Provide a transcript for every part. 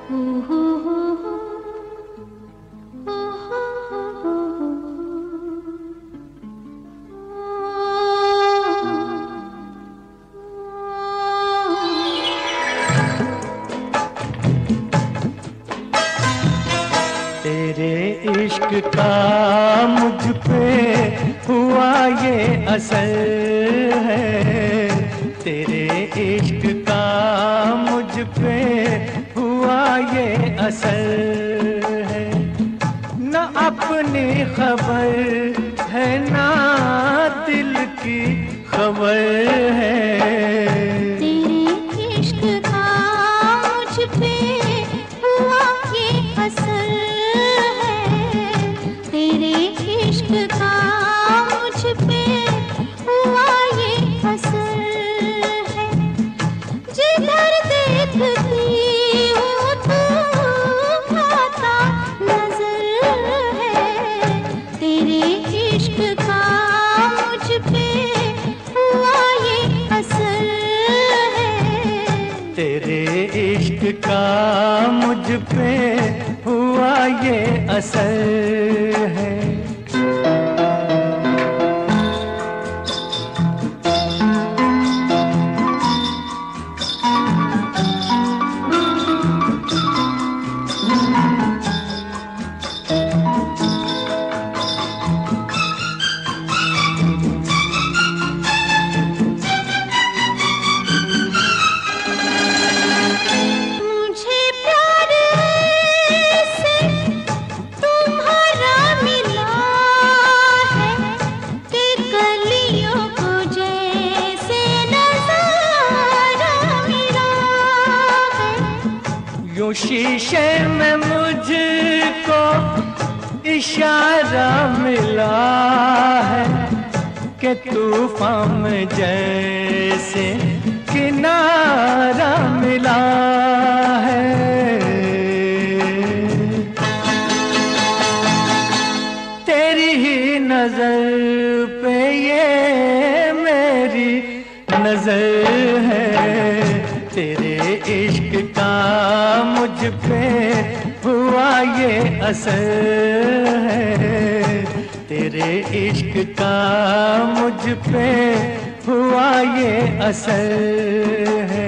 तेरे इश्क का मुझ पे हुआ ये असर है, तेरे इश्क का मुझ पे हुआ ये असर है। न अपनी खबर है ना दिल की खबर है, तेरे इश्क का मुझ पे हुआ ये असर है, तेरे इश्क का मुझ पे हुआ ये असर है। जिधर देखती हूँ तू आता नजर है, तेरे इश्क का मुझ पे हुआ ये असर है। तेरे इश्क का मुझ पे हुआ ये असर है। यूं शीशे में मुझको इशारा मिला है कि तूफान में जैसे किनारा मिला है। तेरी ही नजर पे ये मेरी नजर है, तेरे इश्क का मुझ पे हुआ ये असर है, तेरे इश्क का मुझ पे हुआ ये असर है।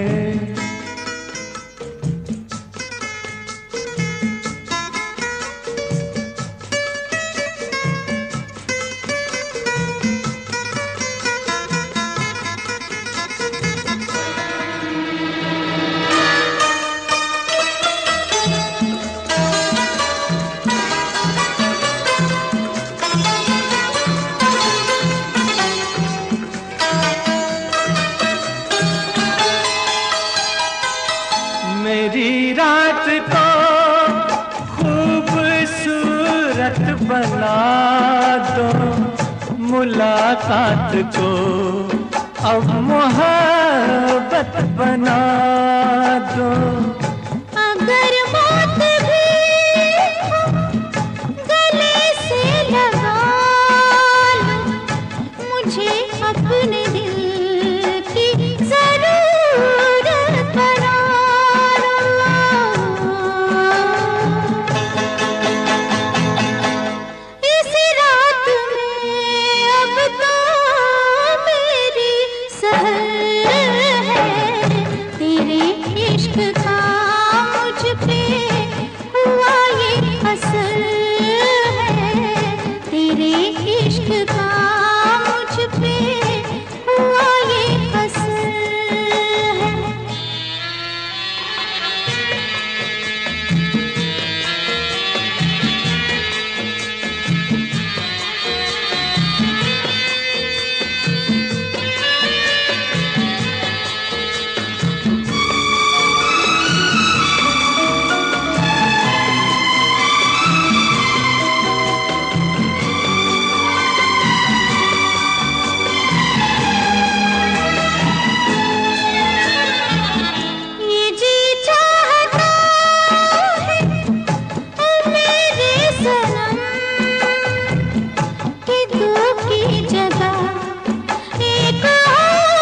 मेरी रात को खूबसूरत बना दो, मुलाकात को अब मोहब्बत बना दो। अगर मौत भी गले से लगा लो, मुझे अपने दिल की जरूरत बना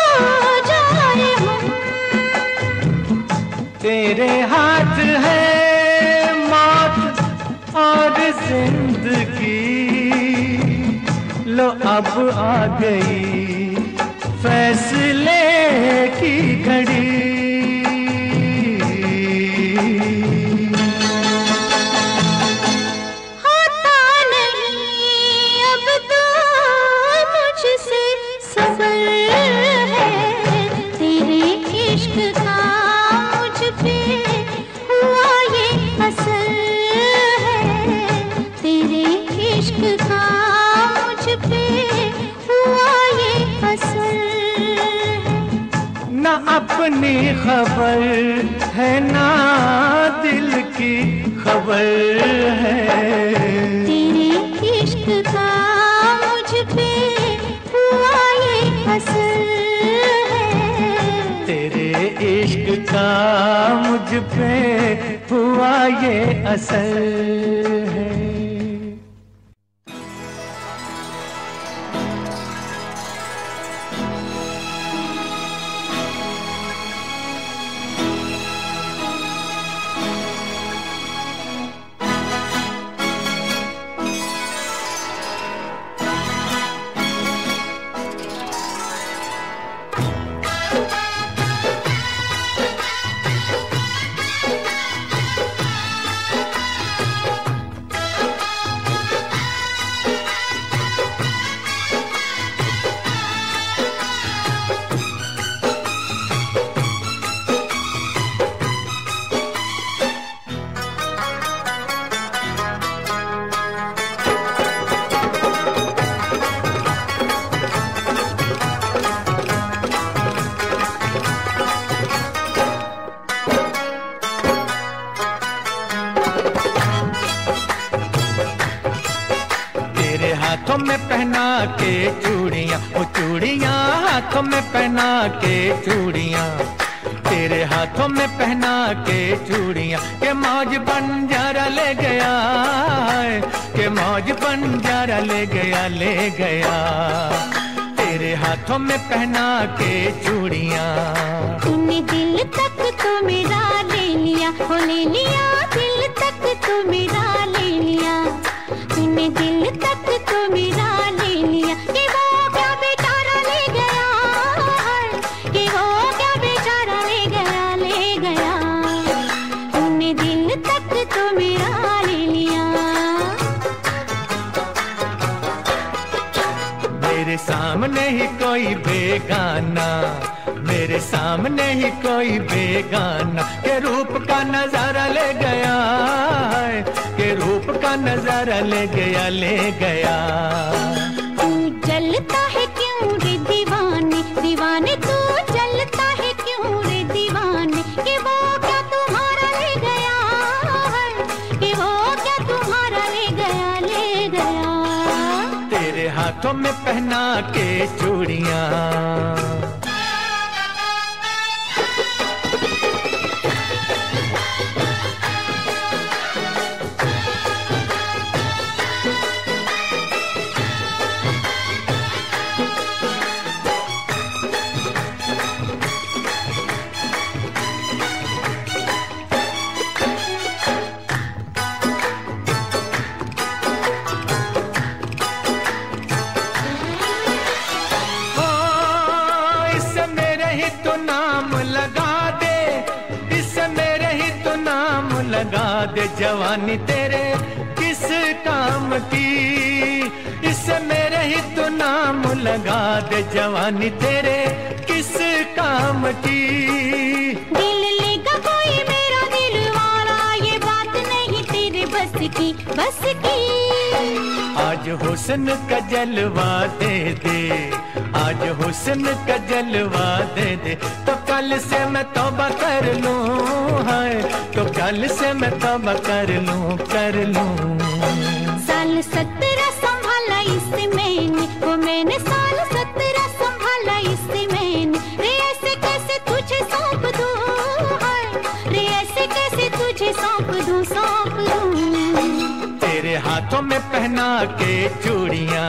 तेरे हाथ है लो अब आ गई फैसले की घड़ी। होता नहीं अब तो मुझसे सबर है, तेरे इश्क का मुझ पे हुआ ये असर है, तेरे इश्क का मुझ पे हुआ ये असर है। ना अपनी खबर है ना दिल की खबर है, तेरे इश्क का मुझ पे हुआ ये असर है, तेरे इश्क का मुझ पे हुआ ये असर है। हाथों में पहना के चूड़ियां, वो चूड़ियां हाथों में पहना के चूड़ियां, तेरे हाथों में पहना के चूड़ियां, के मौज बंजारा ले गया है, के मौज बंजारा ले गया ले गया, तेरे हाथों में पहना के चूड़ियां। तूने दिल तक तो मेरा ले लिया, हो ले लिया, दिल तक तो मेरा ले लिया, तूने दिल तक तो मेरा ले लिया, कि वो क्या बेचारा ले गया है, कि वो क्या बेचारा ले गया, तूने दिल तक तो मेरा ले लिया। मेरे सामने ही कोई बेगाना, मेरे सामने ही कोई बेगाना, के रूप का नजारा ले गया है, के रूप का नजारा ले गया ले गया। तू जलता है क्यों रे दीवाने, दीवाने तू जलता है क्यों रे दीवाने, कि वो क्या तुम्हारा ले गया है, कि वो क्या तुम्हारा ले गया, तेरे हाथों में पहना के चूड़ियां। लगा दे जवानी तेरे किस काम की, इससे मेरे ही तो नाम लगा दे जवानी तेरे किस काम की। दिल लेगा कोई मेरा दिल वाला, ये बात नहीं तेरे बस की, बस की। आज हुस्न का जलवा दे दे, आज हुस्न का जलवा दे दे, तो कल से मैं तौबा कर लूं, है तो कल से मैं तौबा कर लूं। साल 17 संभाला इसे मैंने, वो मैंने साल 17 संभाला इसे मैंने, रे ऐसे कैसे तुझे सौंप दूं, रे ऐसे कैसे तुझे सौंप दूं। तेरे हाथों में पहना के चूड़ियां,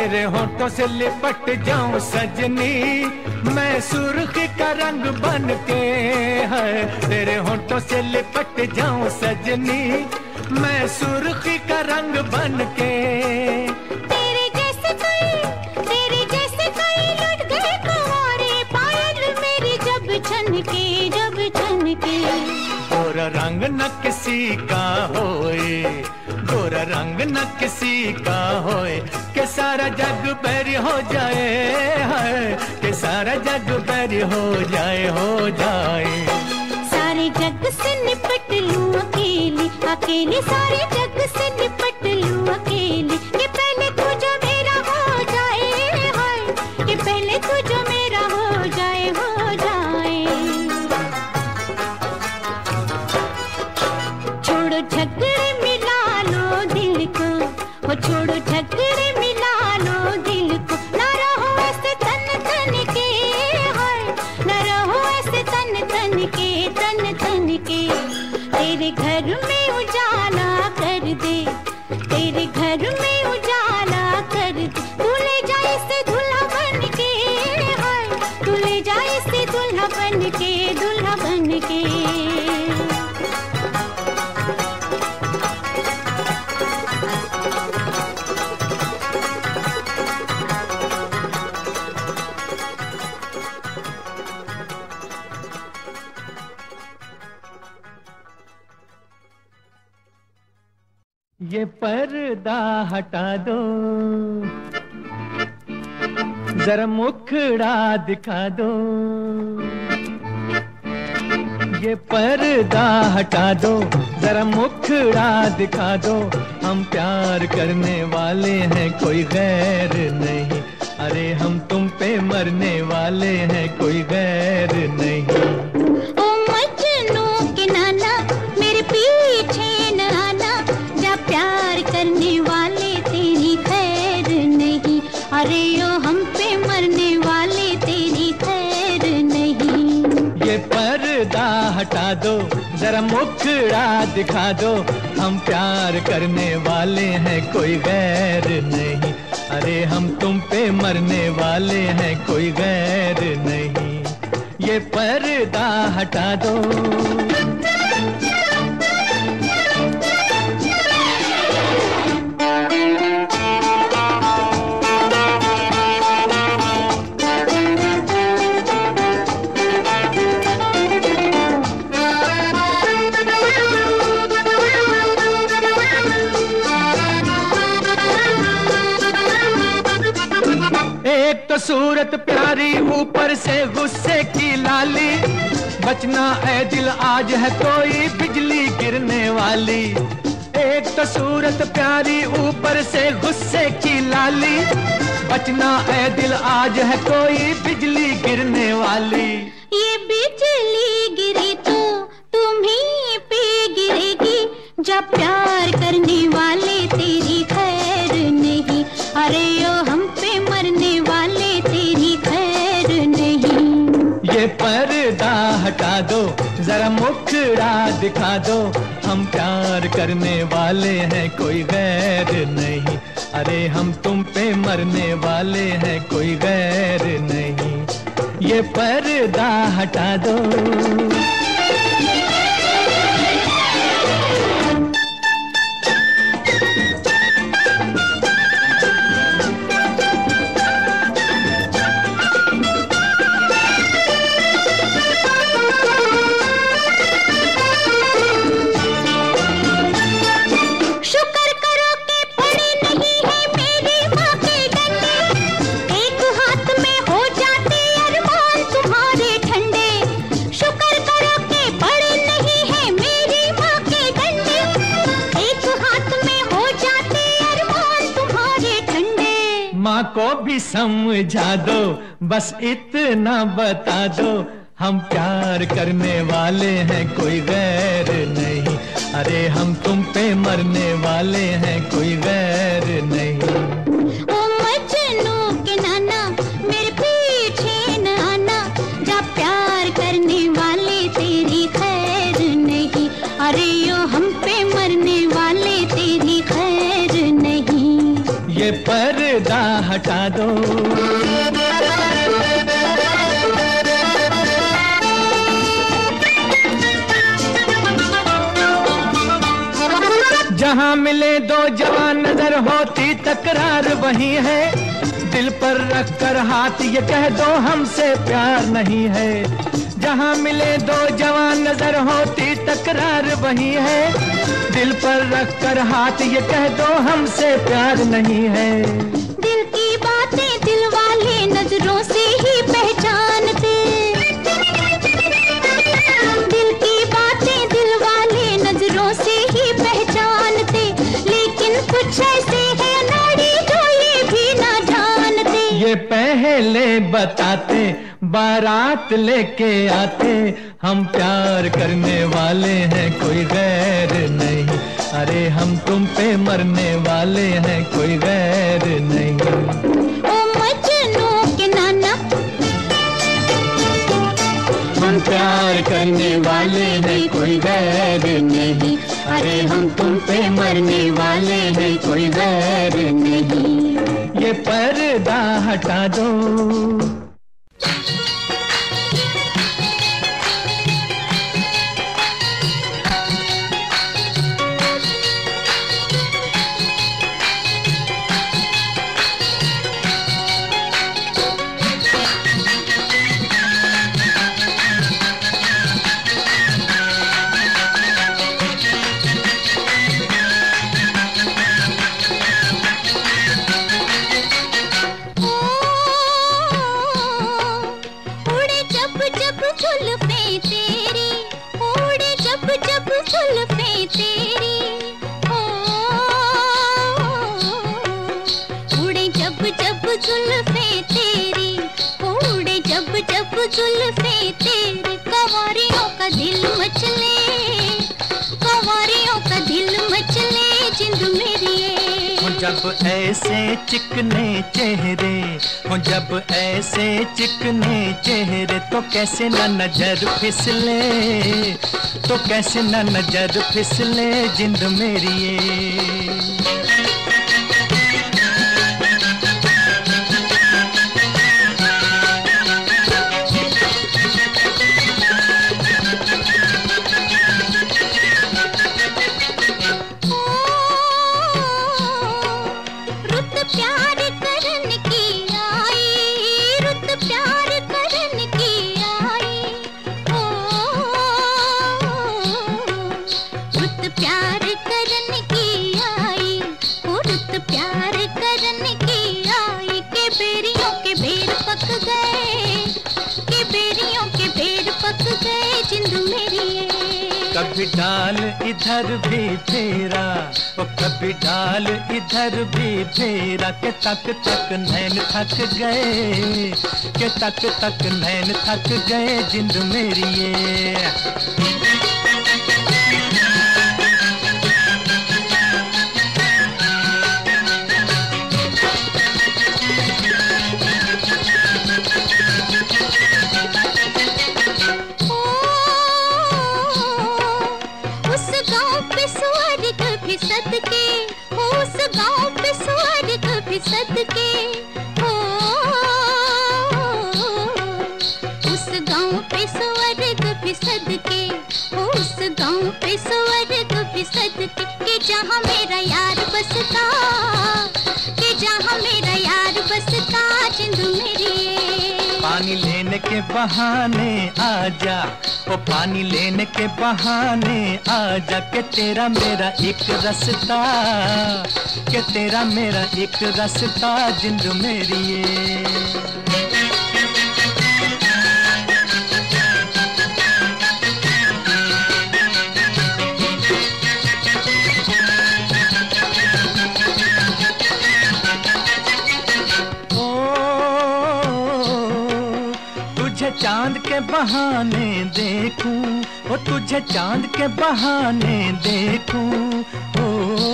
तेरे होठों से लिपट जाऊं सजनी, मैं सुर्खी का रंग बन के है। तेरे होठों से लिपट जाऊं सजनी, मैं सुर्खी का रंग बन के। तेरे जैसे कोई लुट गए कुंवारे, पायल मेरी जब छनके जब छनके। गोरा रंग न किसी का होए, गोरा रंग न किसी का होए, कि सारा जग बैरी हो जाए है, कि सारा जग बैरी हो जाए हो जाए। सारे जग से निपट लूं अकेली अकेली, सारे जग से निपट लूं अकेली, कि पहले तू जो मेरा हो जाए हाय, कि पहले तू जो मेरा हो जाए हो जाए। छोड़ो झगड़े मिला लो दिल को, वो छोड़ो झगड़े मिला लो दिल को, ना रहो ऐसे तन तन के हाय, ना रहो ऐसे तन तन के तन तन के। तेरे घर में उजाला कर दे, तेरे घर में उजाला कर दे, तू ले जाए से दूल्हा बन के हाय, तू ले जाए से दूल्हा बन के दूल्हा बन के। ये पर्दा हटा दो, जरा मुखड़ा दिखा दो। ये पर्दा हटा दो, जरा मुखड़ा दिखा दो, हम प्यार करने वाले हैं कोई गैर नहीं, अरे हम तुम पे मरने वाले हैं कोई गैर नहीं। ओ मजनू के नाना मेरे पीछे न आना, जा प्यार करने वाले तेरी खैर नहीं, अरे ओ हम पे मरने वाले तेरी खैर नहीं। ये पर्दा हटा दो, जरा मुखड़ा दिखा दो, हम प्यार करने वाले हैं कोई गैर नहीं, अरे हम तुम पे मरने वाले हैं कोई गैर नहीं। ये पर्दा हटा दो। एक तो सूरत प्यारी, ऊपर से गुस्से की लाली, बचना ऐ दिल आज है कोई बिजली गिरने वाली। एक तो सूरत प्यारी, ऊपर से गुस्से की लाली, बचना ऐ दिल आज है कोई बिजली गिरने वाली। ये बिजली गिरी तो तुम्हीं पे गिरेगी, जब प्यार करने वाले तेरी खैर नहीं, अरे ओ हम पे मरने वाले तेरी खैर नहीं। ये पर्दा हटा दो, जरा मुखड़ा दिखा दो, हम प्यार करने वाले हैं कोई गैर नहीं, अरे हम तुम पे मरने वाले हैं कोई गैर नहीं। ये पर्दा हटा दो। माँ को भी समझा दो, बस इतना बता दो, हम प्यार करने वाले हैं कोई गैर नहीं, अरे हम तुम पे मरने वाले हैं कोई गैर नहीं। ओ मजनू के नाना मेरे पीछे न आना, जा प्यार करने वाले तेरी खैर नहीं, अरे यो हम पे मरने वाले तेरी खैर नहीं। ये पर पर्दा हटा दो। जहाँ मिले दो जवान नजर होती तकरार वही है, दिल पर रख कर हाथ ये कह दो हमसे प्यार नहीं है। जहाँ मिले दो जवान नजर होती तकरार वही है, दिल पर रख कर हाथ ये कह दो हमसे प्यार नहीं है। दिल की बातें दिल वाले नजरों से ही पहचानते, दिल की बातें दिल वाले नजरों से ही पहचानते, लेकिन कुछ ऐसे है नाड़ी जो ये भी ना जानते। ये पहले बताते बारात लेके आते, हम प्यार करने वाले हैं कोई गैर नहीं। अरे हम तुम पे मरने वाले हैं कोई गैर नहीं। ओ मजनू के नाना, हम प्यार करने वाले हैं कोई गैर नहीं। अरे हम तुम पे मरने वाले हैं कोई गैर नहीं। ये पर्दा हटा दो। जुल्फे तेरी कंवरियों का दिल मचले, कंवरियों का दिल मचले जिंद मेरी। जब ऐसे चिकने चेहरे हो, जब ऐसे चिकने चेहरे, तो कैसे न नजर फिसले, तो कैसे न नजर फिसले जिंद मेरी। कभी डाल इधर भी फेरा, ओ कभी डाल इधर भी फेरा, के तक तक नैन थक गए, के तक तक नैन थक गए जिंद मेरी ये। सदके हो, उस गाँव पे स्वर्ग भी सदके हो, उस गाँव पे स्वर्ग भी सदके, कि जहाँ मेरा यार बसता, कि जहाँ मेरा यार बसता जिंद मेरी। पानी लेने के बहाने आजा, ओ पानी लेने के बहाने आजा, के तेरा मेरा एक रास्ता, के तेरा मेरा एक रास्ता जिंद मेरी ये। चांद के बहाने देखूं, ओ तुझे चांद के बहाने देखूं, ओ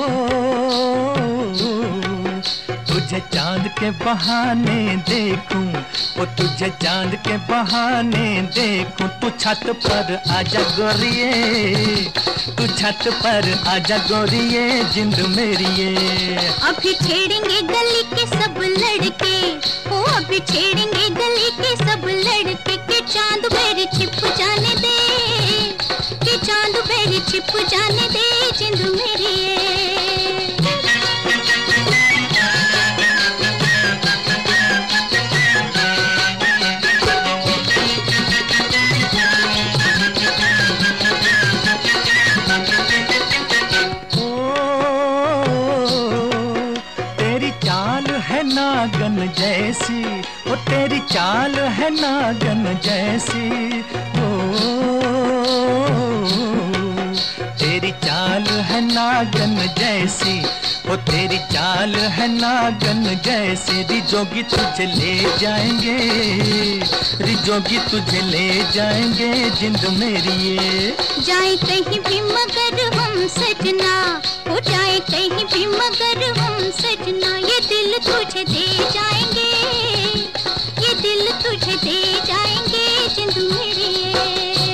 तुझे चांद के बहाने देखूं, ओ तुझे चांद के बहाने देखूं। तू छत पर आजा गोरिये, तू छत पर आजा गोरिये जिंद मेरी ये। अभी छेड़ेंगे गली के सब लड़के, ओ अभी छेड़ेंगे गली के सब लड़के, के चांद मेरी छिप जाने दे, के चांद मेरी छिप जाने दे जिंद मेरी ये। नागन जैसी, ओ तेरी चाल है नागन जैसी, ओ तेरी चाल है नागन जैसी, ओ तेरी चाल है नागन जैसी। रिजोगी तुझे ले जाएंगे, रिजोगी तुझे ले जाएंगे जिंद मेरी ये। जाए कहीं भी मगर हम सजना, हो जाए कहीं भी मगर हम सजना, ये दिल तुझे दे जाएंगे, ये दिल तुझे दे जाएंगे जिंद मेरी ये।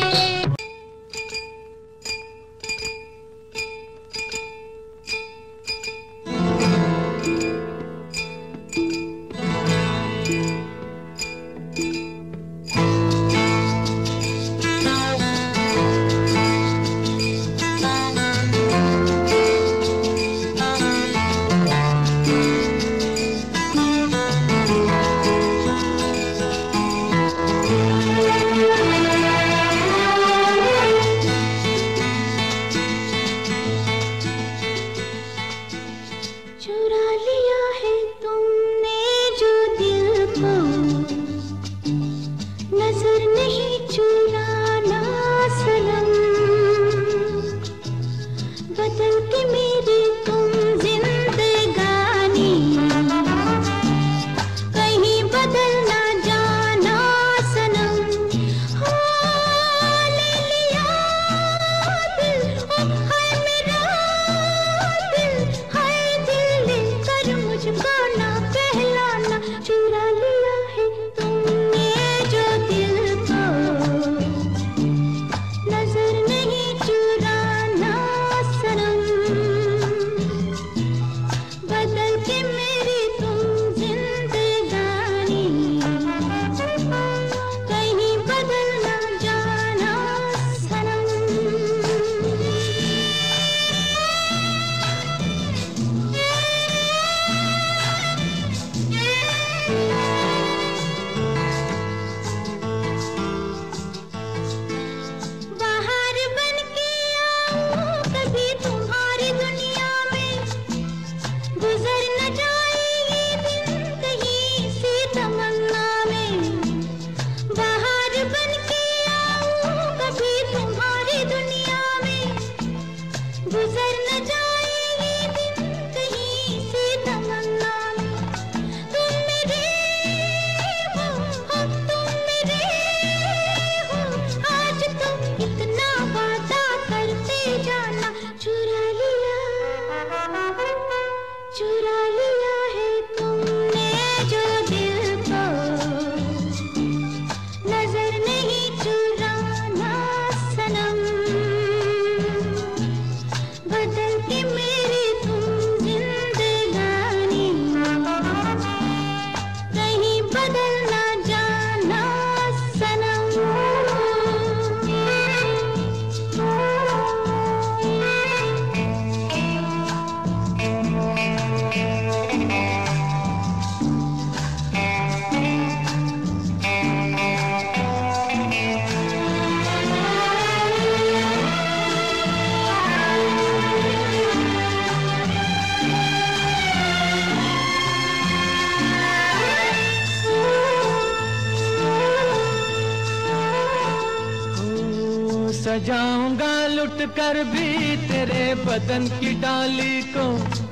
सजाऊंगा लुट कर भी तेरे बदन की डाली को,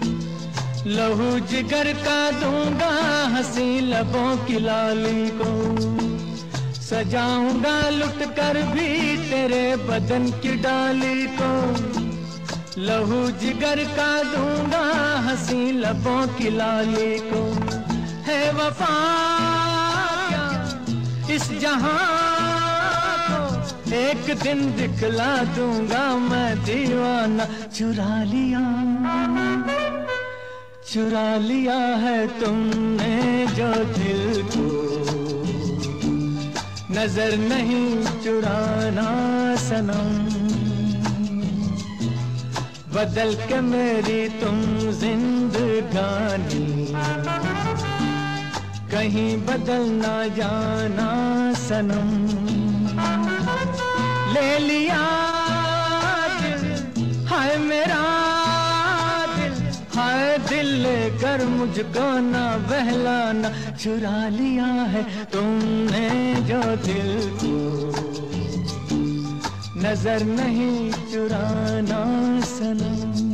लहू जिगर का दूंगा हंसी लबों की लाली को। सजाऊंगा लुट कर भी तेरे बदन की डाली को, लहू जिगर का दूंगा हंसी लबों की लाली को। है वफा इस जहां को एक दिन दिखला दूंगा मैं दीवाना। चुरा लिया है तुमने जो दिल को, नजर नहीं चुराना सनम। बदल के मेरी तुम जिंदगानी, कहीं बदल ना जाना सनम। ले लिया दिल, हाय मेरा दिल, हाय दिल लेकर मुझको ना बहलाना। चुरा लिया है तुमने जो दिल को, नजर नहीं चुराना सनम।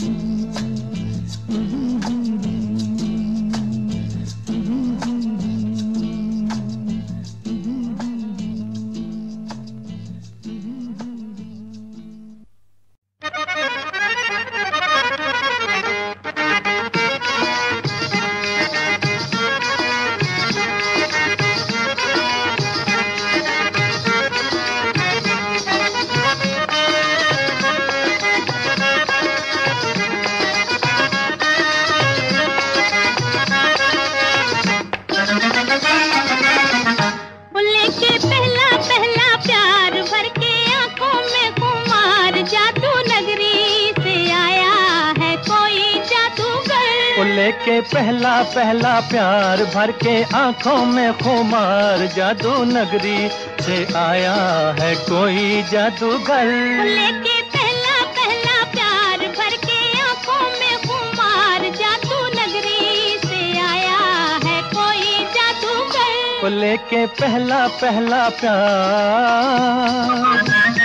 के पहला प्यार भर के आंखों में खुमार, जादू नगरी से आया है कोई जादूगर। लेके पहला प्यार भर के आंखों में खुमार, जादू नगरी से आया है कोई जादूगर। लेके पहला प्यार।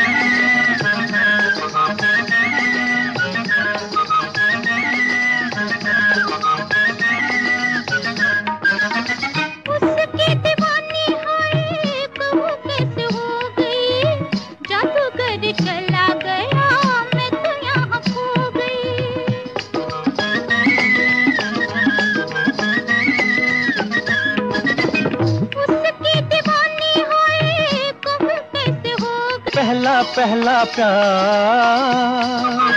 पहला प्यार।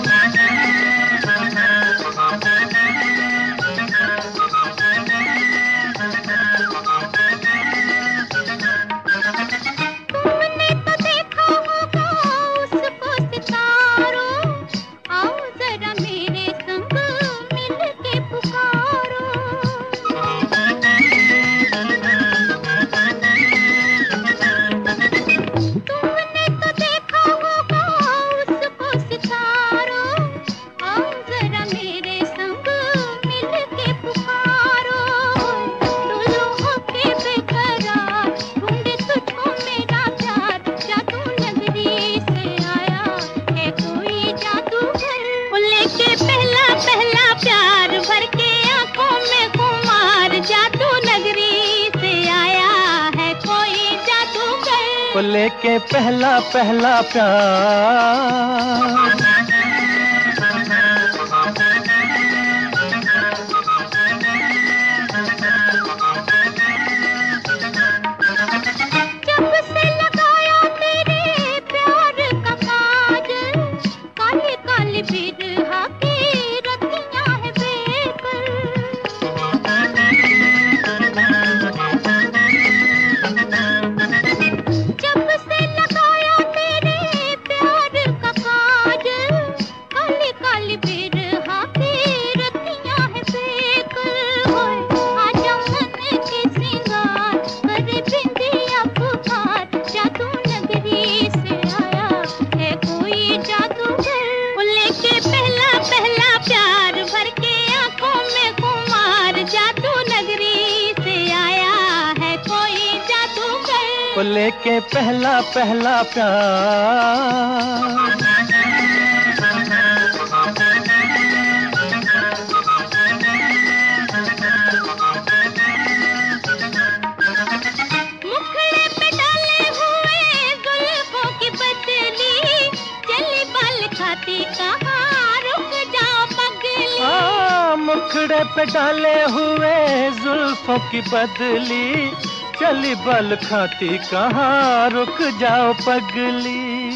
लेके पहला प्यार। लेके पहला प्यार। मुखड़े पे डाले हुए जुल्फों की बदली, चली बाल खाती कहाँ रुक जाओ पगली। मुखड़े पे डाले हुए जुल्फों की बदली, चली बल खाती कहाँ रुक जाओ पगली।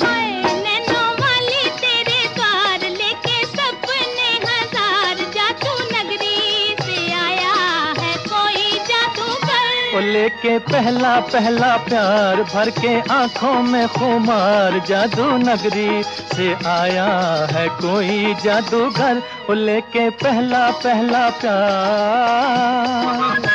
ओ लेके पहला पहला प्यार भर के आंखों में खुमार, जादू नगरी से आया है कोई जादूगर, ओ लेके पहला पहला प्यार।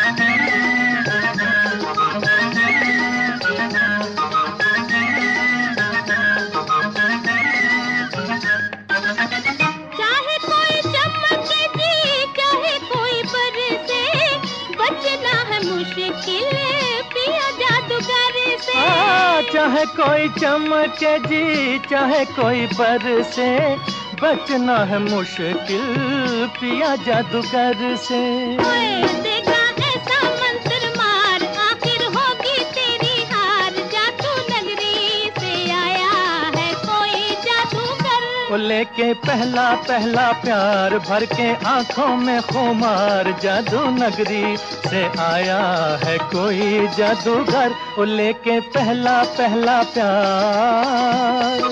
चाहे कोई चमके जी चाहे कोई बरसे, बचना है मुश्किल पिया जादूगर से। देखा ऐसा मंत्र मार, आखिर होगी तेरी हार, जादू नगरी से आया है कोई जादूगर, वो लेके पहला पहला प्यार भर के आंखों में खुमार, जादू नगरी से आया है कोई जादूगर, वो लेके पहला पहला प्यार।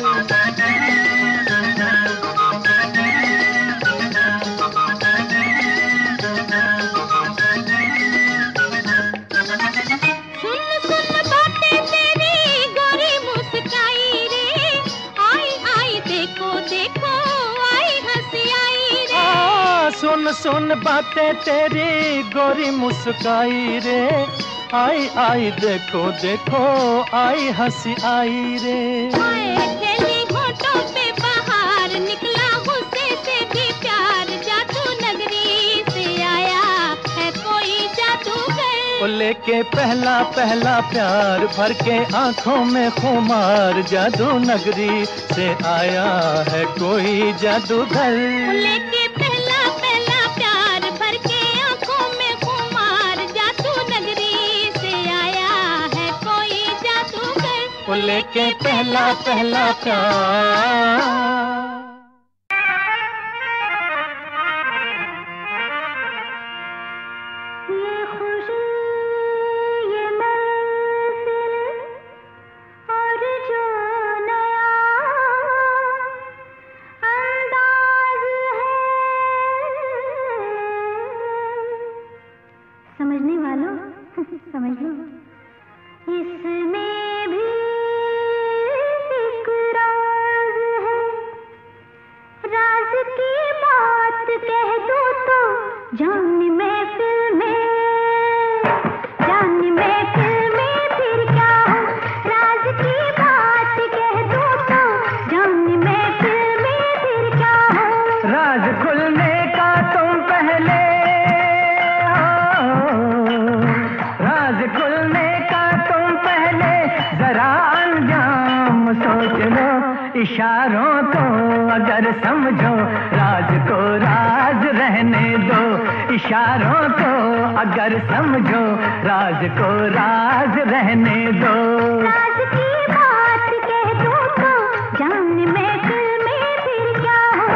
सुन सुन बातें तेरी गोरी मुस्काई रे, आई आई देखो देखो आई हंसी आई रे। खेली होठों पे बाहर, निकला गुस्से से भी प्यार, जादू नगरी से आया है कोई जादूगर, वो लेके पहला पहला प्यार भर के आंखों में खुमार, जादू नगरी से आया है कोई जादूगर, वो लेके पहला पहला प्यार भर के आंखों में खुमार, जादू नगरी से आया है कोई जादूगर, वो लेके पहला पहला प्यार। समझने वालों समझ लो, इसमें भी एक राज है, राज की बात कह दो तो जान महफिल में, जान महफिल में फिर क्या हो, राज की बात कह दो तो जान महफिल में फिर क्या हो, राज खुलने का तुम पहले, खुलने का तुम पहले जरा अंजाम सोच लो, इशारों को अगर समझो राज को राज रहने दो, इशारों को अगर समझो राज को राज रहने दो, राज की बात कह दो तो जान महफिल में फिर क्या हो।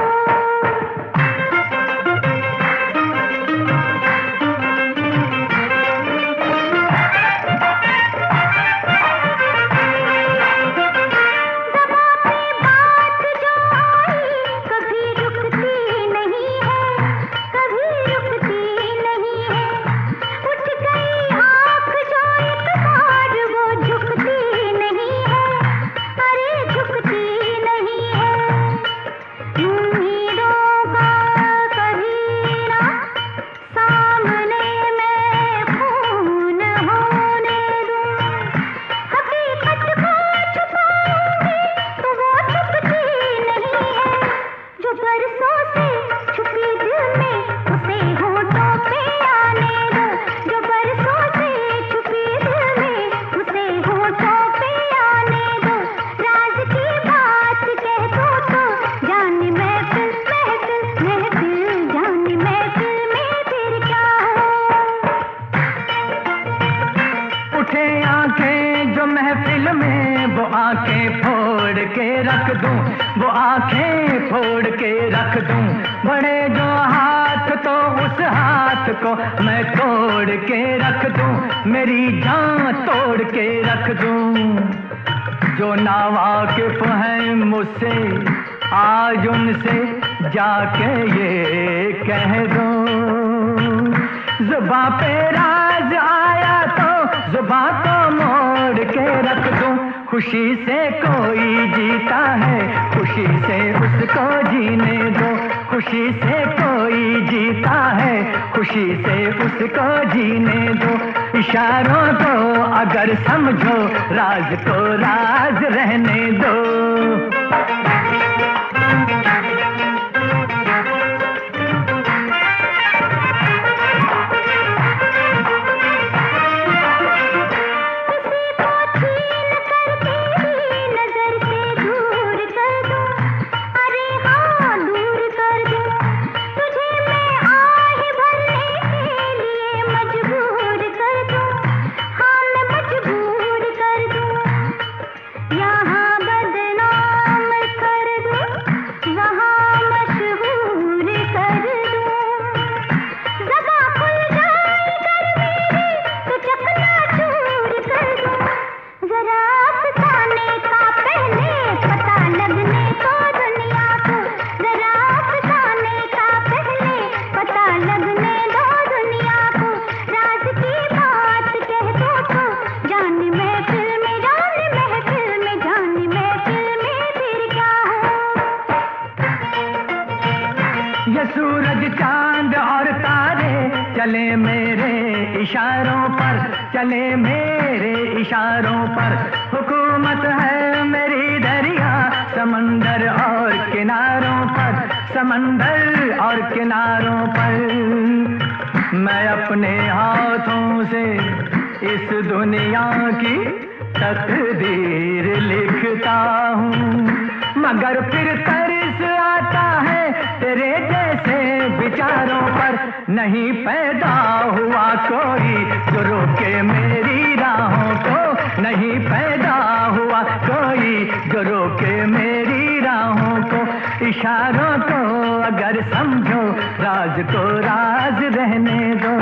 महफिल में वो आंखें फोड़ के रख दूं, वो आंखें फोड़ के रख दूं, बड़े जो हाथ तो उस हाथ को मैं तोड़ के रख दूं, मेरी जान तोड़ के रख दूं। जो नावाकिफ हैं मुझसे आज उनसे जाके ये कह दूं, जुबां पे राज आया तो बातों मोड़ के रख दूं। खुशी से कोई जीता है, खुशी से उसको जीने दो। खुशी से कोई जीता है, खुशी से उसको जीने दो। इशारों को अगर समझो, राज को राज रहने दो। चले मेरे इशारों पर, चले मेरे इशारों पर। हुकूमत है मेरी दरिया समंदर और किनारों पर, समंदर और किनारों पर। मैं अपने हाथों से इस दुनिया की तकदीर लिखता हूँ, मगर फिर तरस आता है तेरे जैसे विचारों पर। नहीं पैदा हुआ कोई जो रोके मेरी राहों को, नहीं पैदा हुआ कोई जो रोके मेरी राहों को। इशारों को अगर समझो, राज को राज रहने दो।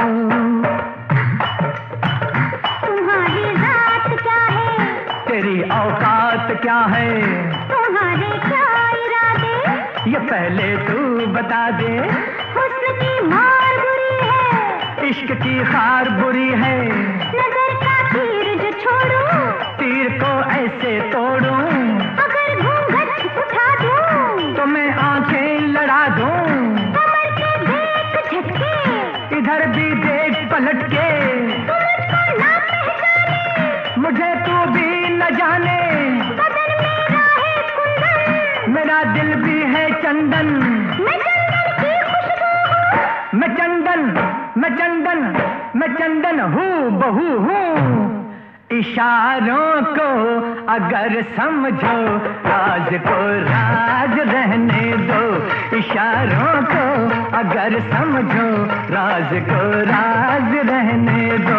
तुम्हारी जात क्या है, तेरी औकात क्या है, तुम्हारे क्या इरादे, ये पहले तू बता दे। हुस्न की मार बुरी है, इश्क की खार बुरी है, नजर का तीर जो छोड़ूं, तीर को ऐसे तोड़ूं। अगर घूंघट उठा दूं, तो मैं आंखें लड़ा दूं। कमर के देख झटके, इधर भी देख पलट के। तू मुझको ना पहचाने, मुझे तू भी न जाने। बदन मेरा है कुंदन, मेरा दिल भी है चंदन। मैं चंदन की खुशबू हूँ, मैं चंदन, मैं चंदन, मैं चंदन हूँ, बहू हूँ। इशारों को अगर समझो, राज को राज रहने दो। इशारों को अगर समझो, राज को राज रहने दो।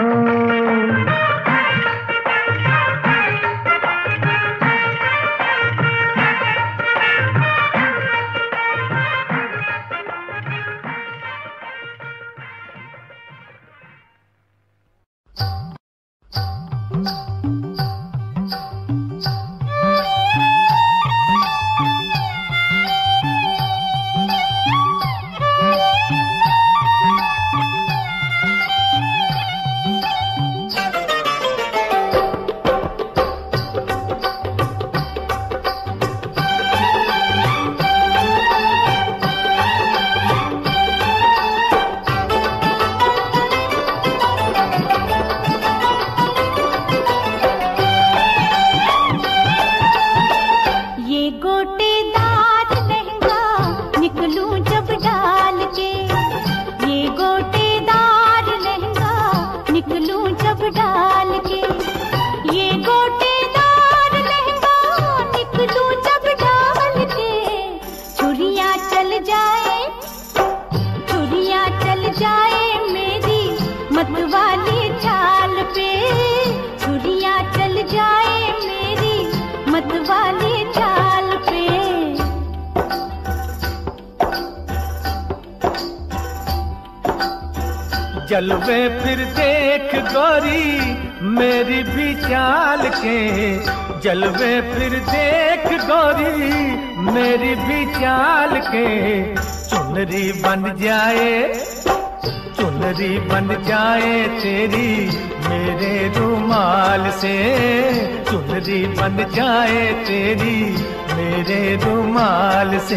जलवे फिर देख गोरी मेरी भी चाल के, जलवे फिर देख गोरी मेरी भी चाल के। चुनरी बन जाए, चुनरी बन जाए तेरी मेरे रुमाल से, चुनरी बन जाए तेरी मेरे रुमाल से।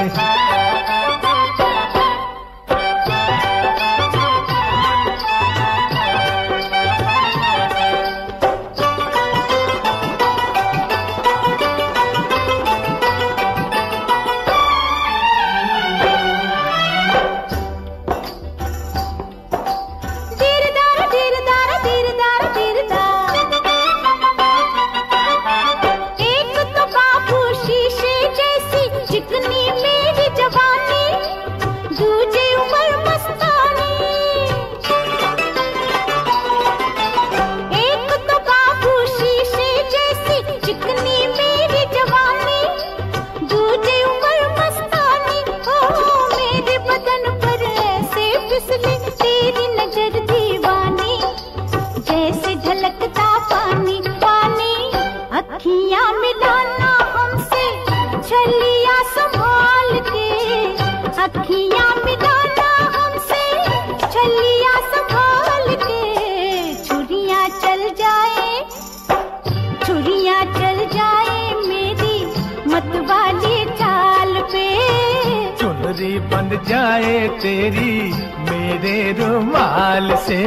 चुनरी बन जाए तेरी मेरे रुमाल से।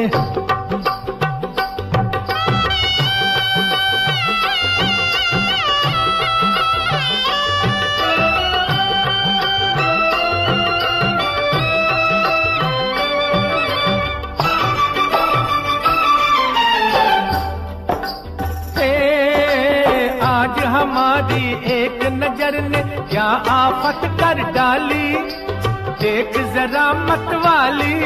आज हमारी एक नजर ने क्या आफत कर डाली, देख जरा मतवाली।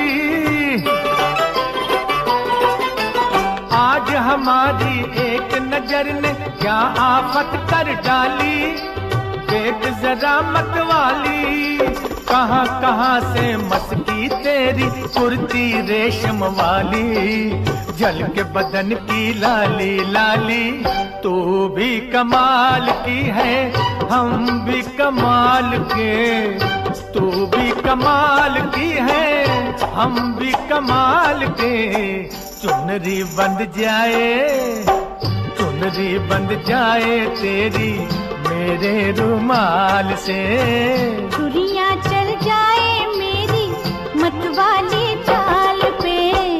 आज हमारी एक नजर ने क्या आफत कर डाली, देख जरा मतवाली। कहाँ कहाँ से मस्की तेरी कुर्ती रेशम वाली, जल के बदन की लाली लाली। तू भी कमाल की है हम भी कमाल के, तू भी कमाल की है हम भी कमाल के। चुनरी बंध जाए, चुनरी बंध जाए तेरी मेरे रुमाल से। चुरियां चल जाए मेरी मतवाली चाल पे।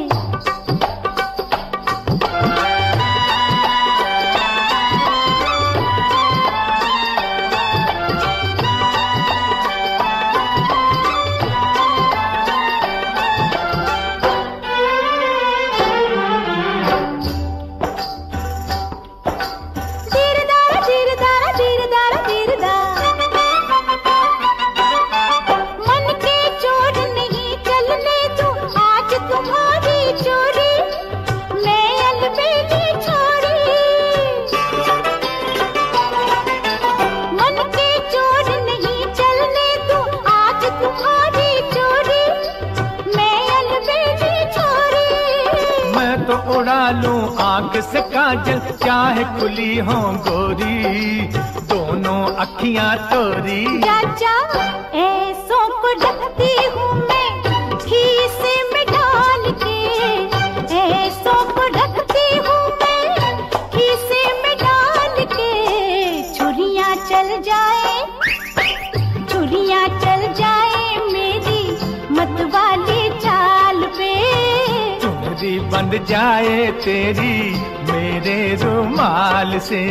तो उड़ा लूं आंख से काजल चाहे खुली हो गोरी, दोनों अखियां तोरी। चाचा ऐसों को रखती हूँ मैं खीसे में डाल के, ऐसों को रखती हूँ मैं खीसे में डाल के। छुरियां चल जाए, छुरियां चल जाए मेरी मतवाली चाल पे। चुनरी बंध जाए तेरी मेरे रुमाल से।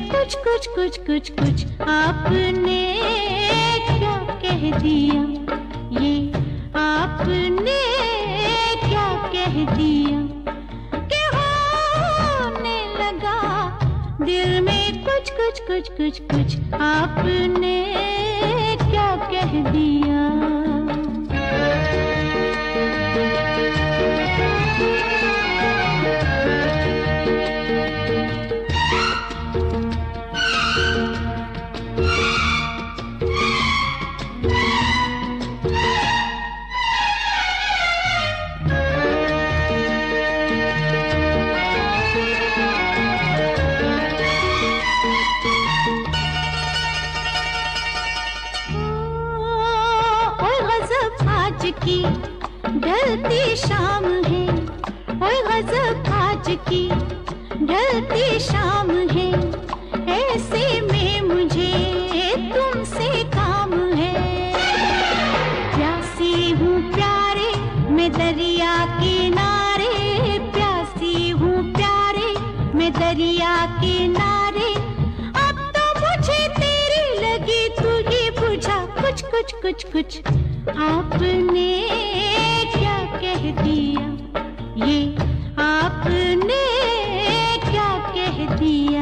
कुछ कुछ कुछ कुछ कुछ आपने क्या कह दिया, ये आपने क्या कह दिया कि होने लगा दिल में कुछ कुछ कुछ कुछ कुछ आपने क्या कह दिया। की ढलती शाम है, ओए गज़ब आज की ढलती शाम है, ऐसे में मुझे तुमसे काम है। प्यासी हूँ प्यारे मैं दरिया किनारे, प्यासी हूँ प्यारे मैं दरिया किनारे, अब तो मुझे तेरी लगी तू ही बुझा कुछ कुछ कुछ कुछ आपने क्या कह दिया, ये आपने क्या कह दिया।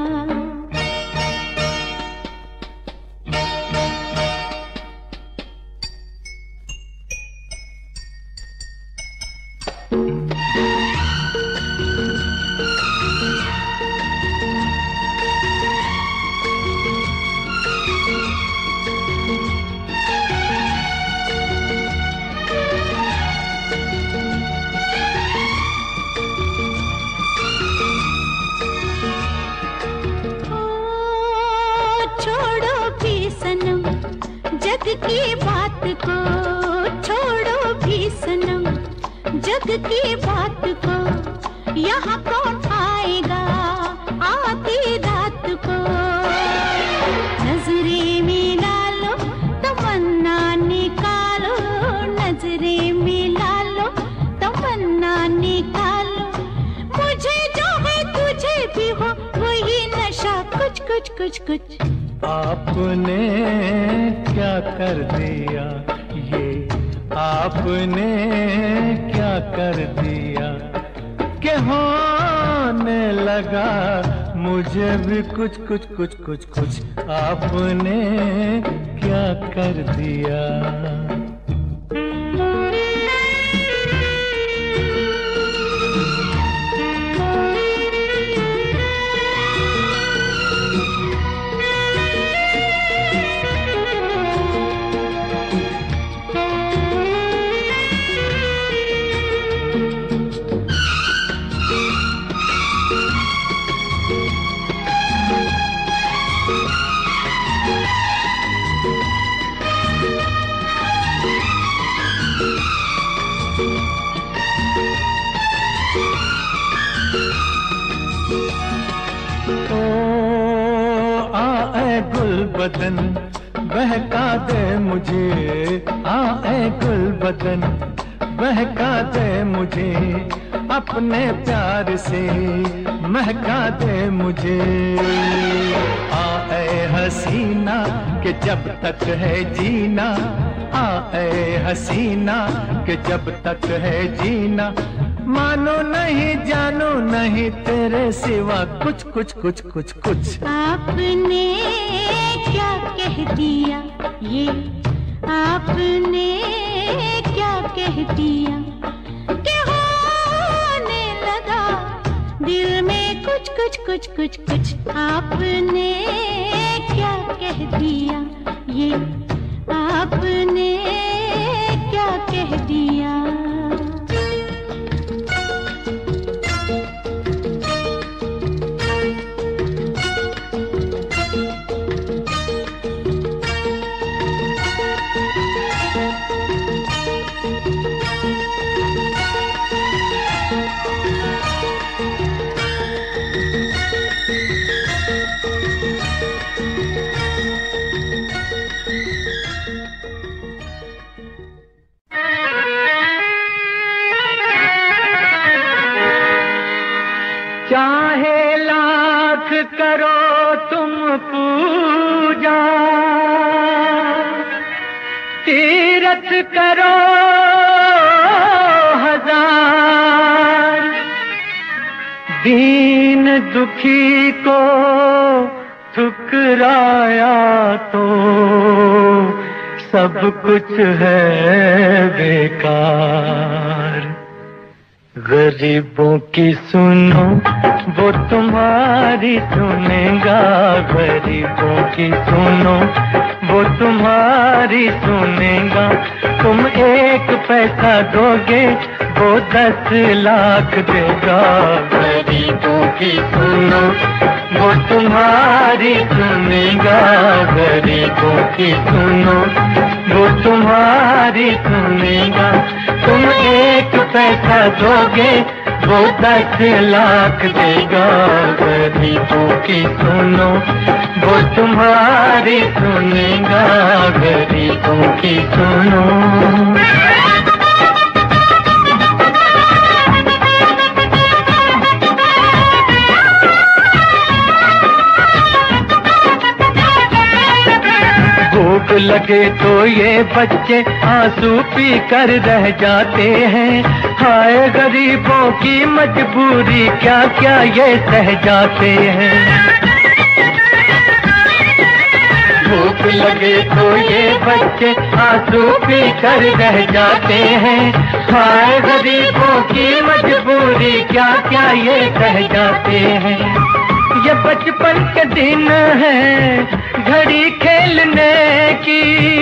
जग की बात को छोड़ो भी सनम, जग की बात को यहाँ कौन आएगा आधी रात को। नजरें मिला लो तमन्ना निकालो, नजरें मिला लो तमन्ना निकालो, मुझे जो है तुझे भी हो वही नशा कुछ कुछ कुछ कुछ आपने क्या कर दिया, ये आपने क्या कर दिया कि होने लगा मुझे भी कुछ कुछ कुछ कुछ कुछ आपने क्या कर दिया। गुल बदन बहका दे मुझे, आए गुल बदन बहका दे मुझे, अपने प्यार से महका दे मुझे। आए हसीना कि जब तक है जीना, आए हसीना कि जब तक है जीना, मानो नहीं जानो नहीं तेरे सिवा कुछ कुछ कुछ कुछ कुछ आपने क्या कह दिया, ये आपने क्या कह दिया कि होने लगा दिल में कुछ कुछ कुछ कुछ कुछ आपने क्या कह दिया, ये आपने क्या कह दिया। तुम पूजा, तीरथ करो हजार, दीन दुखी को ठुकराया तो सब कुछ है बेकार। गरीबों की सुनो वो तुम्हारी सुनेगा, गरीबों की सुनो वो तुम्हारी सुनेगा। तुम 1 पैसा दोगे वो 10 लाख देगा। गरीबों की सुनो वो तुम्हारी सुनेगा, गरीबों की सुनो वो तुम्हारी सुनेगा। तुम 1 पैसा दोगे वो 10 लाख देगा। गरीबों की सुनो वो तुम्हारी सुनेगा, गरीबों की सुनो। भूख लगे तो ये बच्चे आंसू पी कर रह जाते हैं। हाय गरीबों की मजबूरी क्या क्या ये सह जाते हैं। भूख लगे तो ये बच्चे आंसू पी कर रह जाते हैं। हाय गरीबों की मजबूरी क्या क्या ये सह जाते हैं। ये बचपन के दिन है घड़ी खेलने की,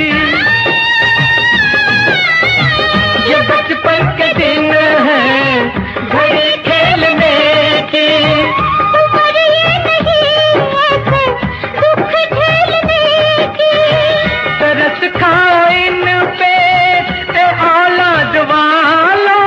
ये बचपन के दिन है घड़ी खेलने की। उम्र ये नहीं ऐसे दुख झेलने की। तरस खाओ इन पे ते औलाद वालो,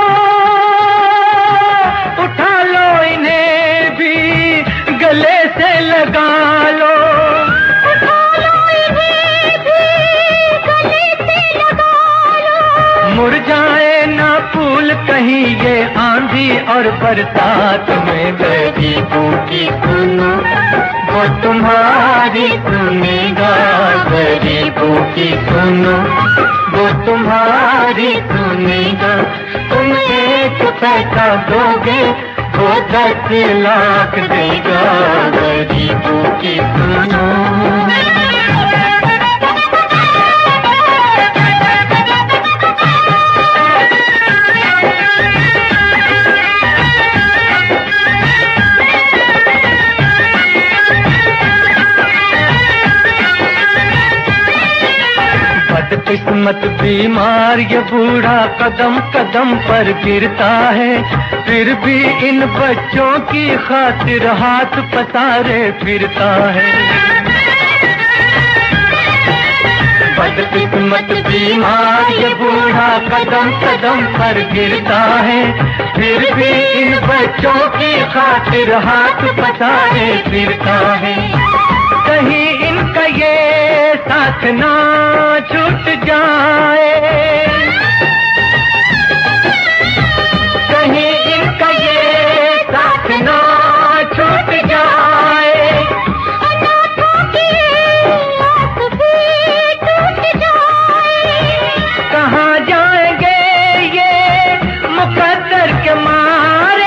उठा लो इन्हें भी गले से लगा लो, उठा लो इन्हें भी गले से लगा लो। मुरझाए ना फूल कहीं ये आंधी और बरसात में। गरीबों की सुनो वो तुम्हारी सुनेगा, गरीबों की सुनो वो तुम्हारी सुनेगा। तुम 1 पैसा दोगे वो 10 लाख देगा। गरीबों की सुनो। बदकिस्मत बीमार ये बूढ़ा कदम कदम पर गिरता है, फिर भी इन बच्चों की खातिर हाथ पसारे फिरता है। बदकिस्मत बीमार ये बूढ़ा कदम कदम पर गिरता है, फिर भी इन बच्चों की खातिर हाथ पसारे फिरता है। कहीं इनका ये साथ ना छूट जाए, कहीं इनका ये साथ ना छूट जाए। अनाथों की आस भी टूट जाए। कहाँ जाएंगे ये मुकद्दर के मारे,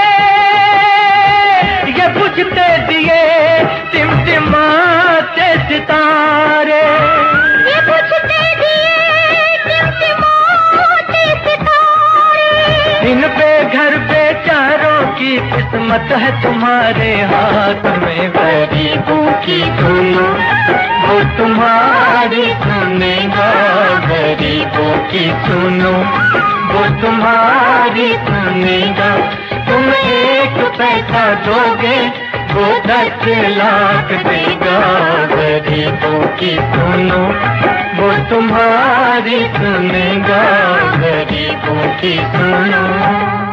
ये बुझते दिए टिमटिमाते सितारे, ये बुझते दिए टिमटिमाते सितारे। इन बेघर बेचारों की किस्मत है तुम्हारे हाथ में। गरीबों की सुनो वो तुम्हारी सुनेगा, गरीबों की सुनो वो तुम्हारी सुनेगा। तुम 1 पैसा दोगे वो 10 लाख देगा। गरीबों की सुनो वो तुम्हारी सुनेगा, गरीबों की सुनो।